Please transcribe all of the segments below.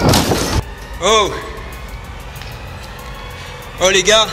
Oh! Oh les gars!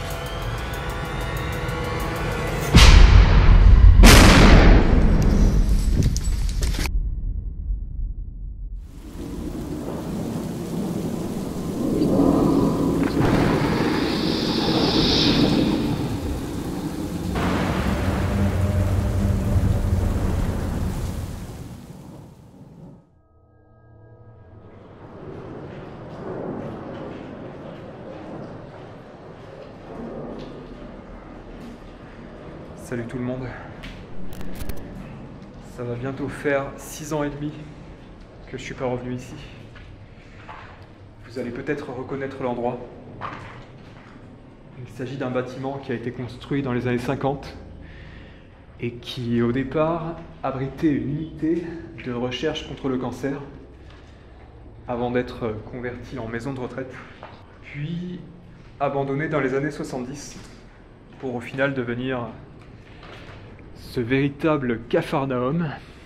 Salut tout le monde. Ça va bientôt faire 6 ans et demi que je suis pas revenu ici. Vous allez peut-être reconnaître l'endroit. Il s'agit d'un bâtiment qui a été construit dans les années 50 et qui, au départ, abritait une unité de recherche contre le cancer avant d'être converti en maison de retraite, puis abandonné dans les années 70 pour au final devenir ce véritable capharnaüm.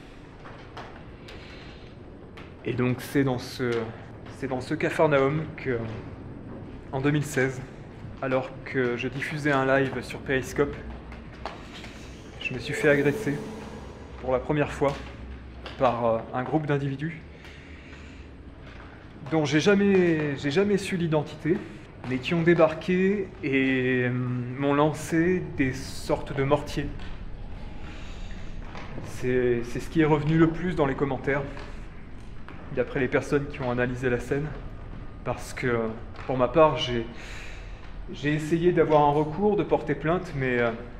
Et donc c'est dans ce capharnaüm que, en 2016, alors que je diffusais un live sur Periscope, je me suis fait agresser pour la première fois par un groupe d'individus dont j'ai jamais su l'identité, mais qui ont débarqué et m'ont lancé des sortes de mortiers. C'est ce qui est revenu le plus dans les commentaires, d'après les personnes qui ont analysé la scène, parce que, pour ma part, j'ai essayé d'avoir un recours, de porter plainte, mais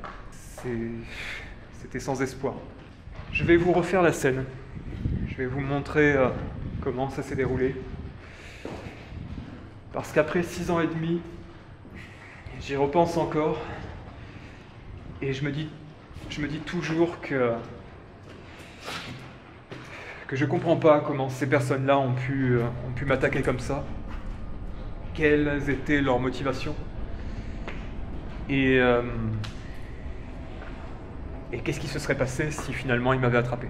c'était sans espoir. Je vais vous refaire la scène. Je vais vous montrer comment ça s'est déroulé. Parce qu'après 6 ans et demi, j'y repense encore, et je me dis toujours que je comprends pas comment ces personnes-là ont pu m'attaquer comme ça, quelles étaient leurs motivations, et qu'est-ce qui se serait passé si finalement ils m'avaient attrapé.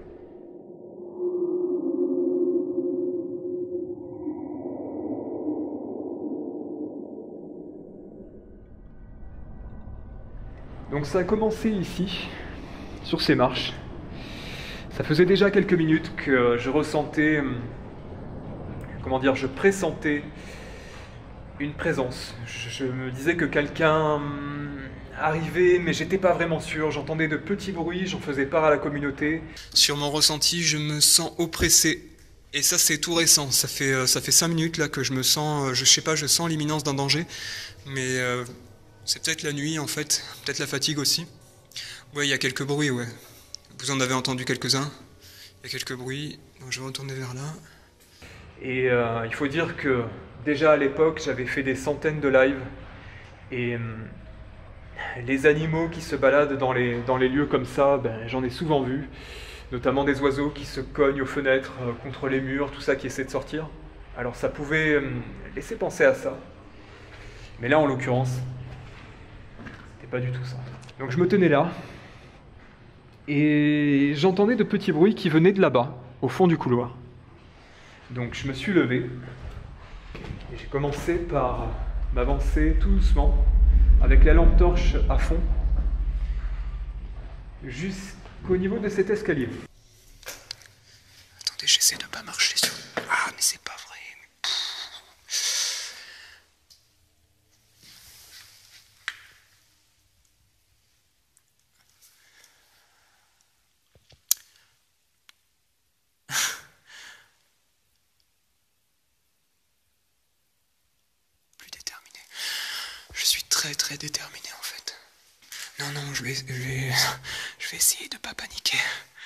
Donc ça a commencé ici, sur ces marches. Ça faisait déjà quelques minutes que je ressentais, je pressentais une présence. Je me disais que quelqu'un arrivait, mais j'étais pas vraiment sûr. J'entendais de petits bruits, j'en faisais part à la communauté. Sur mon ressenti, je me sens oppressé. Et ça, c'est tout récent. Ça fait 5 minutes là que je me sens, je sais pas, je sens l'imminence d'un danger. Mais c'est peut-être la nuit en fait, peut-être la fatigue aussi. Ouais, il y a quelques bruits, ouais. Vous en avez entendu quelques-uns. Il y a quelques bruits, donc je vais retourner vers là. Et il faut dire que déjà à l'époque, j'avais fait des centaines de lives. Et les animaux qui se baladent dans les lieux comme ça, j'en ai souvent vu. Notamment des oiseaux qui se cognent aux fenêtres, contre les murs, tout ça qui essaie de sortir. Alors ça pouvait laisser penser à ça. Mais là, en l'occurrence, c'était pas du tout ça. Donc je me tenais là. Et j'entendais de petits bruits qui venaient de là-bas, au fond du couloir. Donc je me suis levé et j'ai commencé par m'avancer tout doucement, avec la lampe torche à fond, jusqu'au niveau de cet escalier. Attendez, j'essaie de pas marcher sur... Ah, mais c'est pas vrai. Très déterminé en fait. Non, je vais essayer de pas paniquer.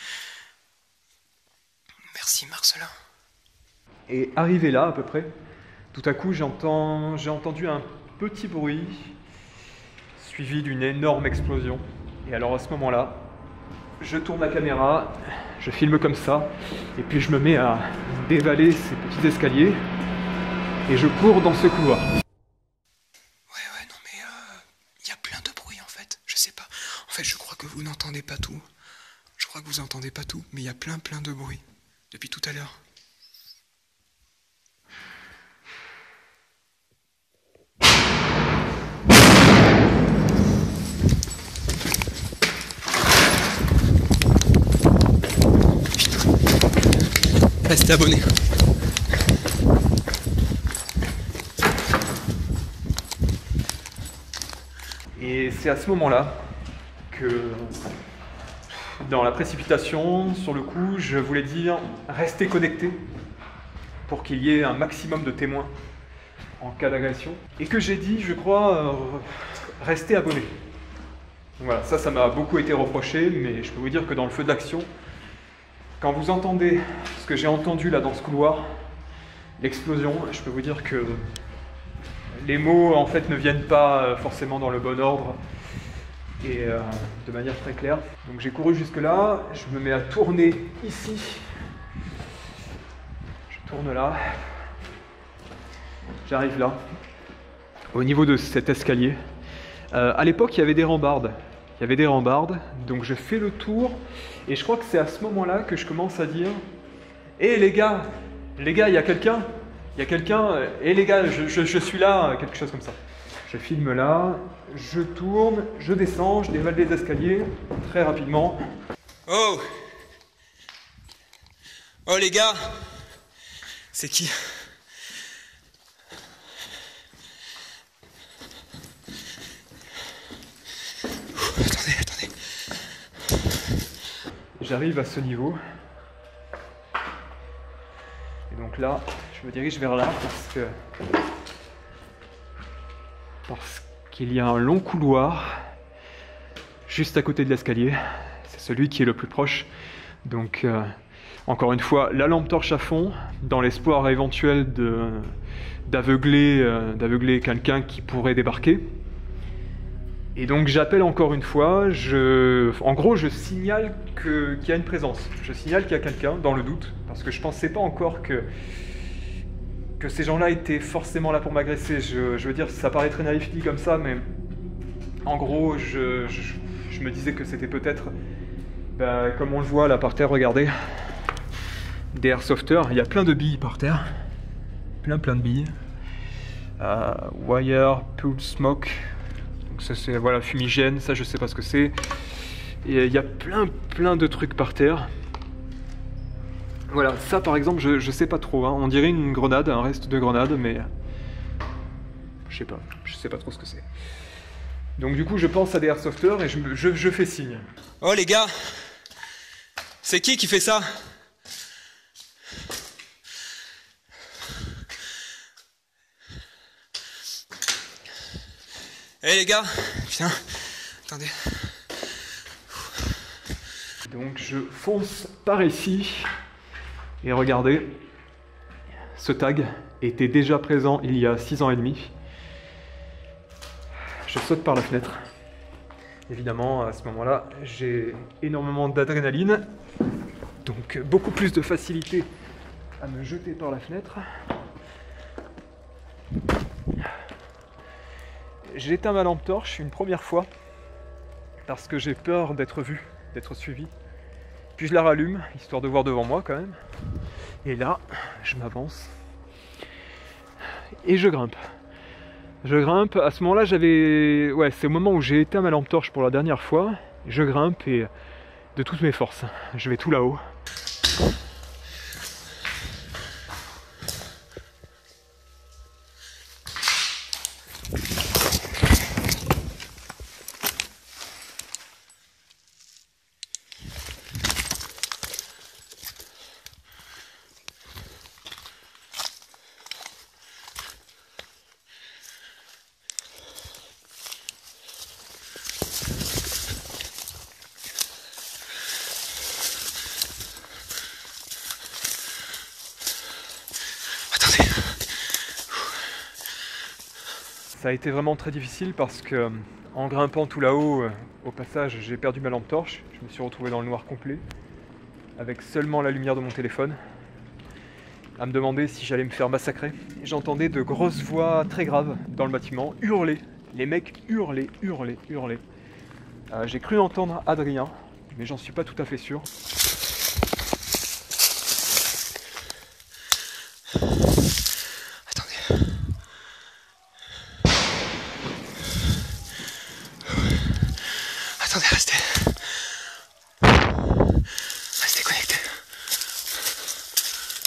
Merci Marcelin. Et arrivé là à peu près, tout à coup j'ai entendu un petit bruit suivi d'une énorme explosion. Et alors à ce moment-là, je tourne la caméra, je filme comme ça, et puis je me mets à dévaler ces petits escaliers et je cours dans ce couloir. En fait, je crois que vous n'entendez pas tout. Je crois que vous entendez pas tout, mais il y a plein de bruit depuis tout à l'heure. restez abonnés. Et c'est à ce moment-là que, dans la précipitation, sur le coup, je voulais dire restez connectés pour qu'il y ait un maximum de témoins en cas d'agression. Et que j'ai dit, je crois, restez abonnés. Voilà, ça m'a beaucoup été reproché, mais je peux vous dire que dans le feu de l'action, quand vous entendez ce que j'ai entendu là dans ce couloir, l'explosion, je peux vous dire que les mots en fait ne viennent pas forcément dans le bon ordre et de manière très claire. Donc j'ai couru jusque là, je me mets à tourner ici, je tourne là, j'arrive là, au niveau de cet escalier. À l'époque il y avait des rambardes, donc je fais le tour et je crois que c'est à ce moment-là que je commence à dire « Hé les gars, il y a quelqu'un ? Il y a quelqu'un, et les gars, je suis là, quelque chose comme ça. » Je filme là, je tourne, je descends, je dévale les escaliers, très rapidement. Oh! Oh les gars! C'est qui? Attendez. J'arrive à ce niveau. Et donc là, je me dirige vers là parce qu'il y a un long couloir juste à côté de l'escalier. C'est celui qui est le plus proche. Donc, encore une fois, la lampe torche à fond, dans l'espoir éventuel d'aveugler quelqu'un qui pourrait débarquer. Et donc j'appelle encore une fois, en gros je signale qu'il y a une présence, je signale qu'il y a quelqu'un dans le doute, parce que je pensais pas encore que ces gens-là étaient forcément là pour m'agresser. Je veux dire, ça paraît très naïf dit comme ça, mais en gros je me disais que c'était peut-être, comme on le voit là par terre, regardez, des airsofters, il y a plein de billes par terre, plein de billes, wire, pool, smoke. Ça c'est voilà, fumigène, ça je sais pas ce que c'est. Et il y a plein de trucs par terre. Voilà, ça par exemple je sais pas trop, hein. On dirait une grenade, un reste de grenade, mais je sais pas trop ce que c'est. Donc du coup je pense à des airsofters et je fais signe. Oh les gars! C'est qui fait ça? Eh les gars, putain, attendez. Donc je fonce par ici et regardez, ce tag était déjà présent il y a 6 ans et demi. Je saute par la fenêtre. Évidemment, à ce moment-là, j'ai énormément d'adrénaline, donc beaucoup plus de facilité à me jeter par la fenêtre. J'éteins ma lampe torche une première fois parce que j'ai peur d'être vu, d'être suivi. Puis je la rallume, histoire de voir devant moi quand même. Et là, je m'avance et je grimpe. À ce moment-là, c'est au moment où j'ai éteint ma lampe torche pour la dernière fois. Je grimpe et de toutes mes forces, je vais tout là-haut. Ça a été vraiment très difficile parce que en grimpant tout là-haut, au passage, j'ai perdu ma lampe torche. Je me suis retrouvé dans le noir complet, avec seulement la lumière de mon téléphone, à me demander si j'allais me faire massacrer. J'entendais de grosses voix très graves dans le bâtiment, hurler. Les mecs hurlaient. J'ai cru entendre Adrien, mais j'en suis pas tout à fait sûr. Attendez, restez connectés.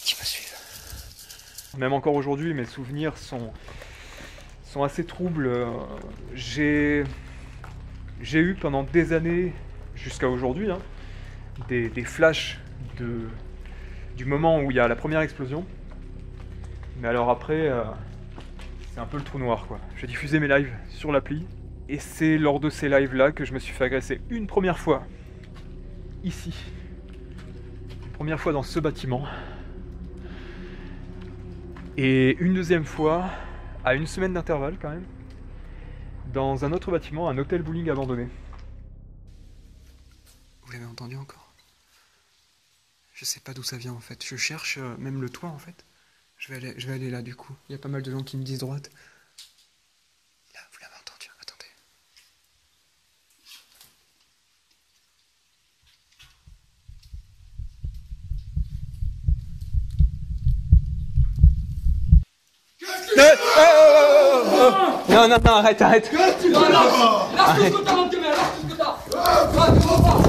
qui me suivent. Même encore aujourd'hui, mes souvenirs sont assez troubles. J'ai eu pendant des années, jusqu'à aujourd'hui, hein, des flashs du moment où il y a la première explosion. Mais alors après, c'est un peu le trou noir, quoi. J'ai diffusé mes lives sur l'appli, et c'est lors de ces lives-là que je me suis fait agresser une première fois, ici. Une première fois dans ce bâtiment. Et une deuxième fois, à une semaine d'intervalle quand même, dans un autre bâtiment, un hôtel bowling abandonné. Vous l'avez entendu encore? Je sais pas d'où ça vient en fait. Je cherche même le toit en fait. Je vais aller là du coup. Il y a pas mal de gens qui me disent droite. Là, vous l'avez entendu. Attendez. Non, non, non, arrête, arrête. Lâche tout ce que t'as dans tes mains, lâche tout ce que t'as.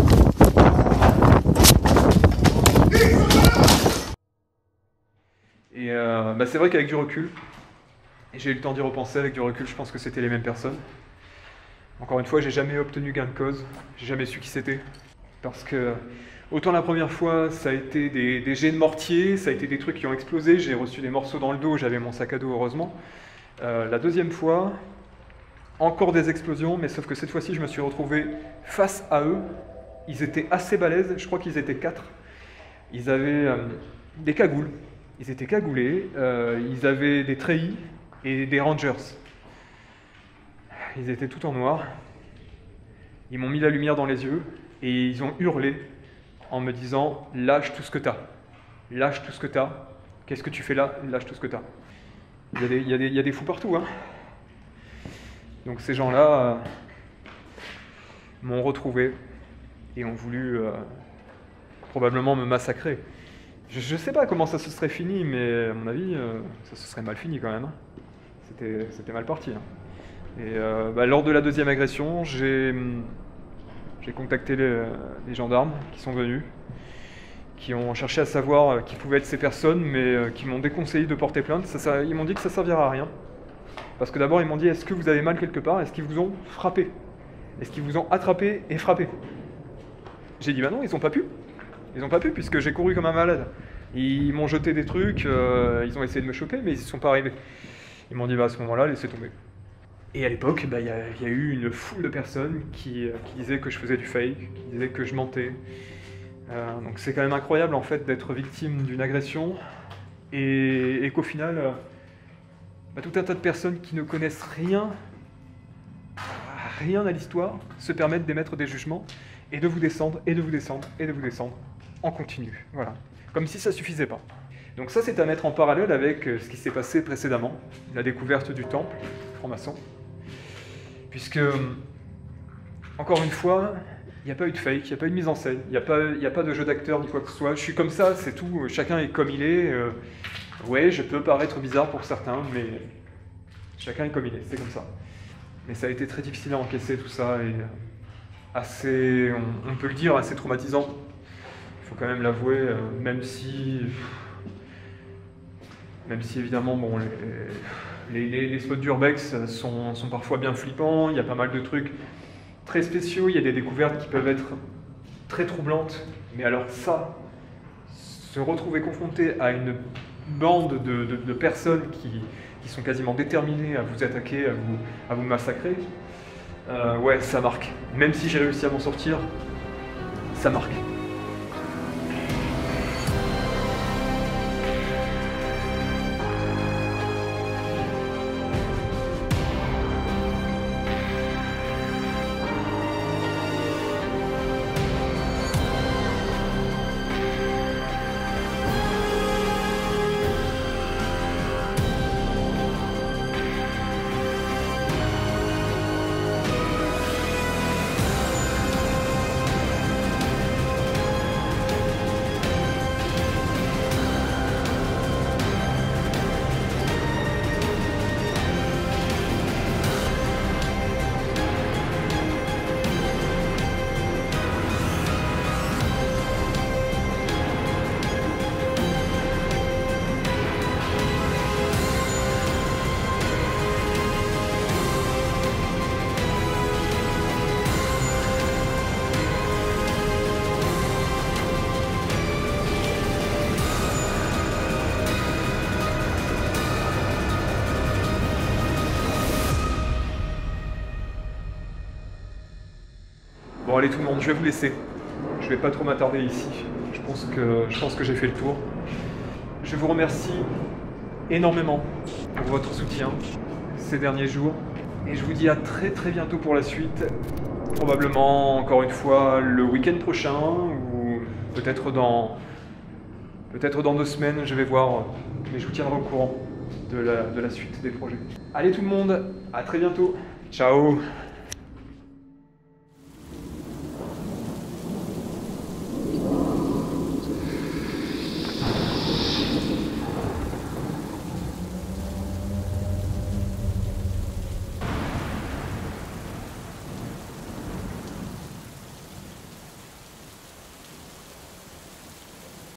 Et c'est vrai qu'avec du recul, et j'ai eu le temps d'y repenser avec du recul, je pense que c'était les mêmes personnes. Encore une fois, j'ai jamais obtenu gain de cause, j'ai jamais su qui c'était. Parce que autant la première fois, ça a été des jets de mortier, ça a été des trucs qui ont explosé, j'ai reçu des morceaux dans le dos, j'avais mon sac à dos heureusement. La deuxième fois, encore des explosions, mais sauf que cette fois-ci, je me suis retrouvé face à eux. Ils étaient assez balèzes, je crois qu'ils étaient 4. Ils avaient des cagoules, ils étaient cagoulés, ils avaient des treillis et des rangers. Ils étaient tout en noir. Ils m'ont mis la lumière dans les yeux et ils ont hurlé en me disant « Lâche tout ce que t'as, lâche tout ce que t'as, qu'est-ce que tu fais là? Lâche tout ce que t'as. » Il y a des fous partout, hein. Donc ces gens-là m'ont retrouvé et ont voulu probablement me massacrer. Je ne sais pas comment ça se serait fini, mais à mon avis, ça se serait mal fini quand même. Hein. C'était mal parti. Hein. Et lors de la deuxième agression, j'ai contacté les gendarmes qui sont venus, qui ont cherché à savoir qui pouvaient être ces personnes, mais qui m'ont déconseillé de porter plainte. Ils m'ont dit que ça ne servira à rien. Parce que d'abord, ils m'ont dit, est-ce que vous avez mal quelque part? Est-ce qu'ils vous ont frappé? Est-ce qu'ils vous ont attrapé et frappé? J'ai dit, bah non, ils n'ont pas pu. Ils n'ont pas pu, puisque j'ai couru comme un malade. Ils m'ont jeté des trucs, ils ont essayé de me choper, mais ils n'y sont pas arrivés. Ils m'ont dit, bah à ce moment-là, laissez tomber. Et à l'époque, il y a eu une foule de personnes qui disaient que je faisais du fake, qui disaient que je mentais. Donc c'est quand même incroyable, en fait, d'être victime d'une agression, et qu'au final... tout un tas de personnes qui ne connaissent rien à l'histoire se permettent d'émettre des jugements et de vous descendre, et de vous descendre, et de vous descendre en continu. Voilà. Comme si ça suffisait pas. Donc ça, c'est à mettre en parallèle avec ce qui s'est passé précédemment, la découverte du temple franc-maçon. Puisque, encore une fois, il n'y a pas eu de fake, il n'y a pas eu de mise en scène, il n'y a pas de jeu d'acteur ni quoi que ce soit. Je suis comme ça, c'est tout, chacun est comme il est. Ouais, je peux paraître bizarre pour certains, mais chacun est comme il est, c'est comme ça. Mais ça a été très difficile à encaisser tout ça, et assez, on peut le dire, assez traumatisant. Il faut quand même l'avouer, même si évidemment, bon, les spots d'Urbex sont parfois bien flippants, il y a pas mal de trucs très spéciaux, il y a des découvertes qui peuvent être très troublantes, mais alors ça, se retrouver confronté à une bande de personnes qui sont quasiment déterminées à vous attaquer, à vous massacrer, ouais, ça marque. Même si j'ai réussi à m'en sortir, ça marque. Bon allez tout le monde, je vais vous laisser. Je vais pas trop m'attarder ici. Je pense que j'ai fait le tour. Je vous remercie énormément pour votre soutien ces derniers jours. Et je vous dis à très très bientôt pour la suite. Probablement encore une fois le week-end prochain ou peut-être dans 2 semaines, je vais voir. Mais je vous tiendrai au courant de la suite des projets. Allez tout le monde, à très bientôt. Ciao.